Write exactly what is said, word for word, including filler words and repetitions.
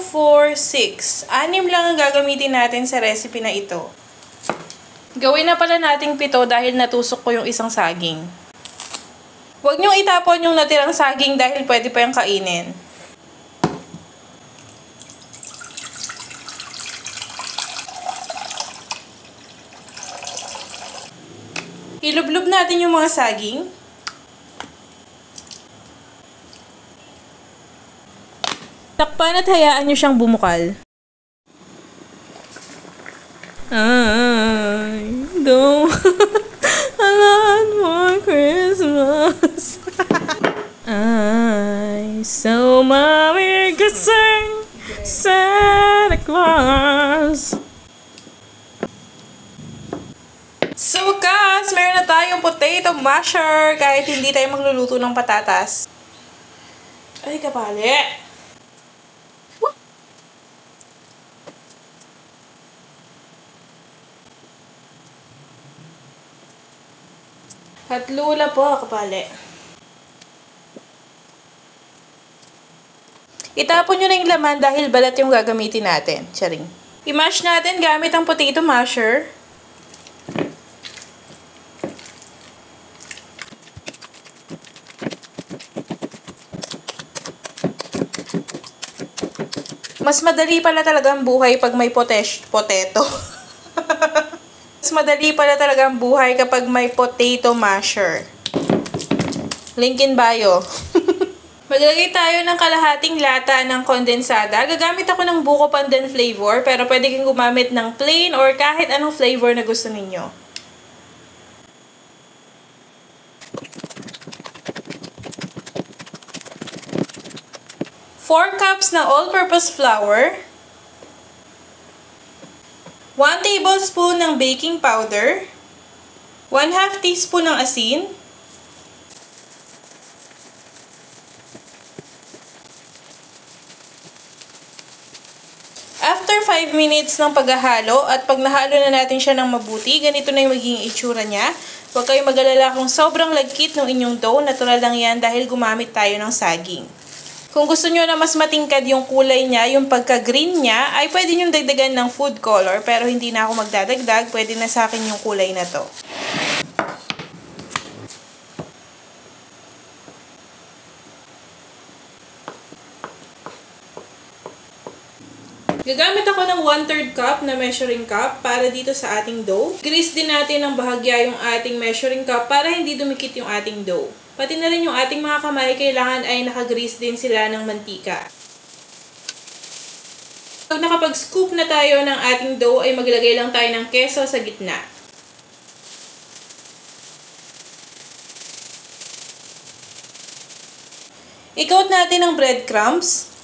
four, six. Anim lang ang gagamitin natin sa recipe na ito. Gawin na pala nating pito dahil natusok ko yung isang saging. Huwag niyong itapon yung natirang saging dahil pwede pa yung kainin. Ilublob natin yung mga saging. Takpan at hayaan nyo siyang bumukal. I don't want more Christmas. I so mommy could sing Santa Claus. Sa wakas, meron na tayong potato masher kahit hindi tayo magluluto ng patatas. Ay, kapali! At lula po, kapali. Itapon nyo na yung laman dahil balat yung gagamitin natin. Charing. I-mash natin gamit ang potato masher. Mas madali pala talaga ang buhay pag may potes potato. Mas madali pala talaga ang buhay kapag may potato masher. Link in bio. Maglagay tayo ng kalahating lata ng kondensada. Gagamit ako ng buko pandan flavor, pero pwede kang gumamit ng plain or kahit anong flavor na gusto ninyo. four cups na all-purpose flour. one tablespoon ng baking powder. one half teaspoon ng asin. After five minutes ng paghahalo at pag nahalo na natin siya ng mabuti, ganito na yung magiging itsura niya. Huwag kayong mag-alala kung sobrang lagkit ng inyong dough, natural lang yan dahil gumamit tayo ng saging. Kung gusto nyo na mas matingkad yung kulay niya, yung pagka-green niya, ay pwede nyo dagdagan ng food color. Pero hindi na ako magdadagdag, pwede na sa akin yung kulay na to. Gagamit ako ng one third cup na measuring cup para dito sa ating dough. Grease din natin ng bahagya yung ating measuring cup para hindi dumikit yung ating dough. Pati na rin yung ating mga kamay, kailangan ay nakagrease din sila ng mantika. Pag nakapag-scoop na tayo ng ating dough, ay maglagay lang tayo ng keso sa gitna. I-coat natin ng breadcrumbs.